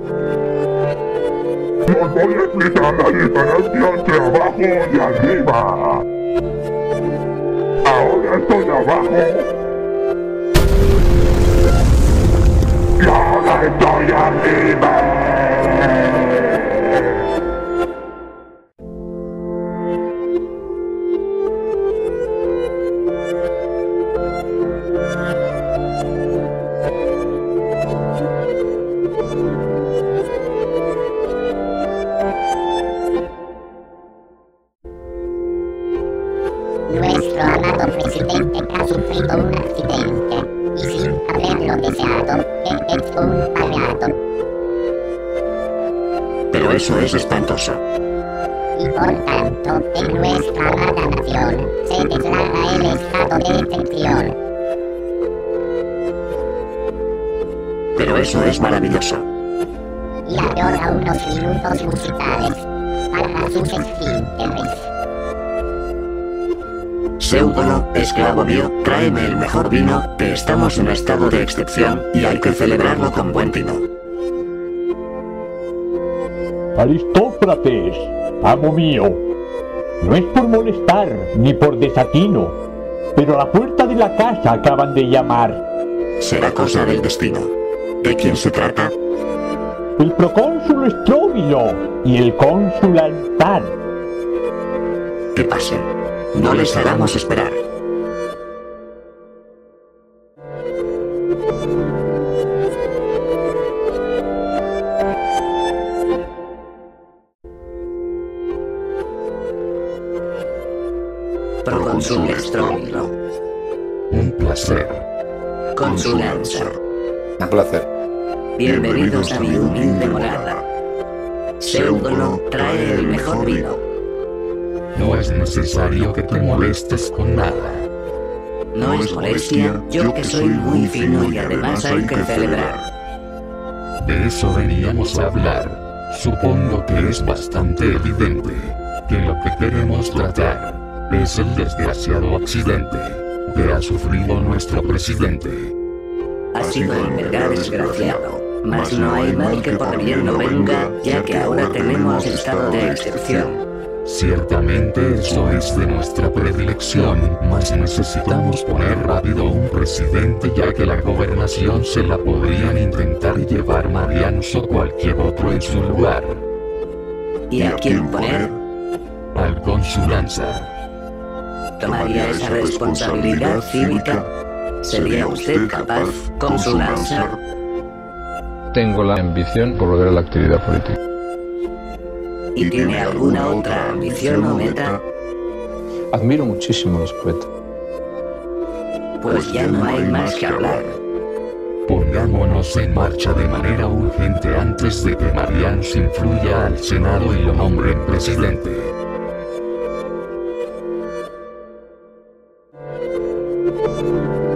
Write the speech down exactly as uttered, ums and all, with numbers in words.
Os voy a explicar la diferencia entre abajo y arriba. Ahora estoy abajo. Y ahora estoy arriba. Nuestro amado presidente ha sufrido un accidente y sin haberlo deseado, él es un aliado. Pero eso es espantoso. Y por tanto, en nuestra amada nación se declara el estado de excepción. Pero eso es maravilloso. Y ahora unos minutos musicales para sus esfínteres. Seudolo, esclavo mío, tráeme el mejor vino, que estamos en estado de excepción y hay que celebrarlo con buen tino. Aristócrates, amo mío, no es por molestar ni por desatino, pero a la puerta de la casa acaban de llamar. Será cosa del destino. ¿De quién se trata? El procónsul Estróbilo y el cónsul Altar. Que pasen. No les hagamos esperar. Procónsul Estróbilo. Un placer. Consulanza. Un placer. Bienvenidos a mi humilde morada. Seudolo trae el mejor vino. No es necesario que te molestes con nada. No es molestia, yo que soy muy fino y además hay que celebrar. De eso veníamos a hablar. Supongo que es bastante evidente que lo que queremos tratar es el desgraciado accidente que ha sufrido nuestro presidente. Ha sido en verdad desgraciado, mas no hay mal que por bien no venga, ya que ahora tenemos estado de excepción. Ciertamente eso es de nuestra predilección, mas necesitamos poner rápido un presidente, ya que la gobernación se la podrían intentar llevar Marianos o cualquier otro en su lugar. ¿Y a quién poner? Al Consulanza. ¿Tomaría esa responsabilidad cívica? ¿Sería usted capaz, Consulanza? Tengo la ambición por volver a la actividad política. ¿Y tiene alguna otra ambición o meta? Admiro muchísimo a los poetas. Pues ya no hay más que hablar. Pongámonos en marcha de manera urgente antes de que Marianos influya al Senado y lo nombren presidente.